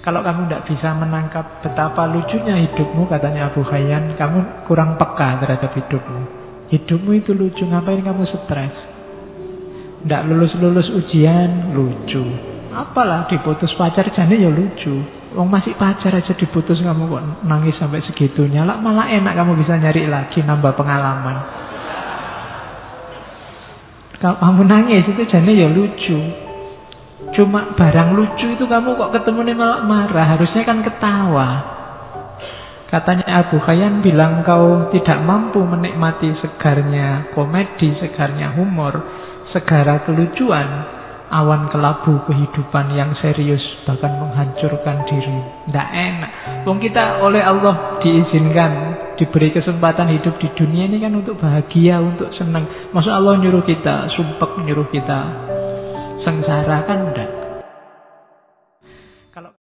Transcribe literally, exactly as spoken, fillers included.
Kalau kamu tidak bisa menangkap betapa lucunya hidupmu, katanya Abu Hayyan, kamu kurang peka terhadap hidupmu. Hidupmu itu lucu, ngapain kamu stres? Tidak lulus-lulus ujian, lucu. Apalah diputus pacar, jane ya lucu. Wong masih pacar aja diputus, kamu kok nangis sampai segitunya. Lah malah enak kamu bisa nyari lagi, nambah pengalaman. Kalau kamu nangis itu jane ya lucu. Cuma barang lucu itu kamu kok ketemu malah marah. Harusnya kan ketawa. Katanya Abu Hayyan bilang, kau tidak mampu menikmati segarnya komedi, segarnya humor, segara kelucuan, awan kelabu kehidupan yang serius bahkan menghancurkan diri. Tidak enak. Wong kita oleh Allah diizinkan, diberi kesempatan hidup di dunia ini kan untuk bahagia, untuk senang. Maksud Allah nyuruh kita sumpek, nyuruh kita sengsara kan enggak.